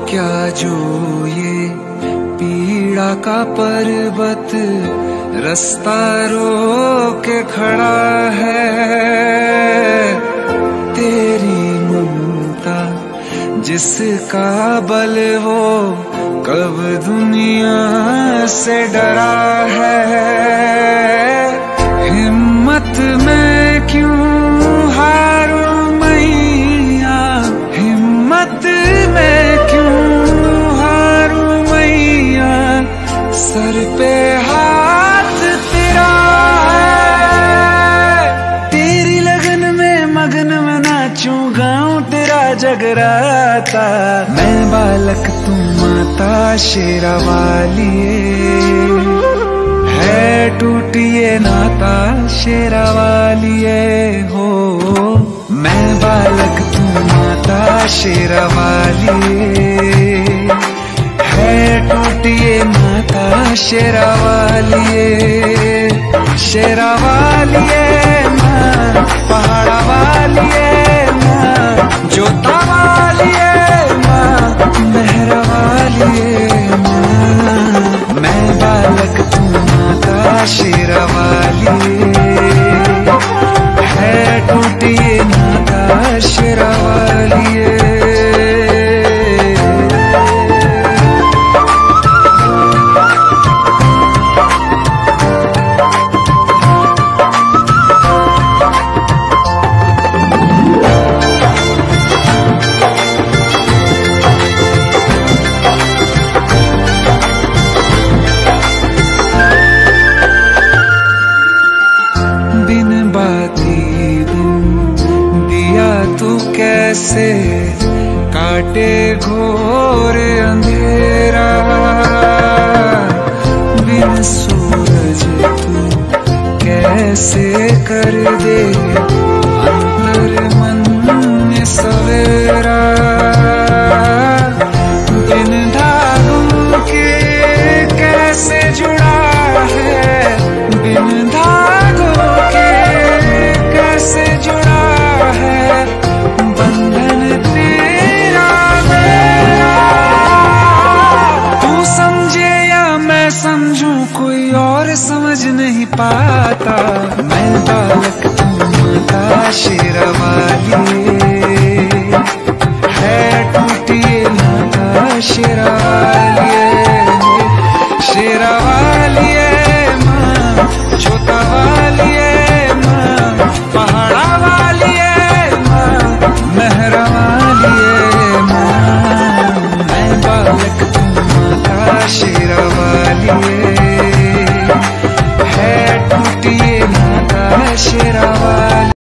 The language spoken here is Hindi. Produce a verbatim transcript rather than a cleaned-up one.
क्या जो ये पीड़ा का पर्वत रास्ता रोके खड़ा है। तेरी ममता जिसका बल वो कब दुनिया से डरा है। हिम्मत में क्यों हारूं मैया, हिम्मत में क्यों हारूं मैया, सर पे हाथ तेरा है। तेरी लगन में मगन में नाचूं गाऊं तेरा जगराता। मैं बालक तू माता शेरा वालिए, है टूटिए नाता शेरा वालिए हो। मैं बालक तू माता शेरा वालिए, है टूटिए नाता शेरा वालिए। शेरा वालिए माँ, पहाड़ा वालिए माँ, जोता वालिए माँ, मेहरा वालिए माँ। मैं बालक तू माता शेरा वालिए, है टूटिए नाता शेरा वालिए। कैसे काटे घोर अंधेरा, बिन सूरज तू कैसे कर दे अंतर मन में सवेरा। बिन धागों के कैसे जुड़ा है, बिन धागों के कैसे जुड़ा है बंधन तेरा मेरा। तू समझे या मैं समझूं कोई और समझ नहीं पाता। मैं बालक तू माता शेरा वालिए, है टूटिए नाता शेरा वालिए। शेरा वालिए माँ, जोता वालिए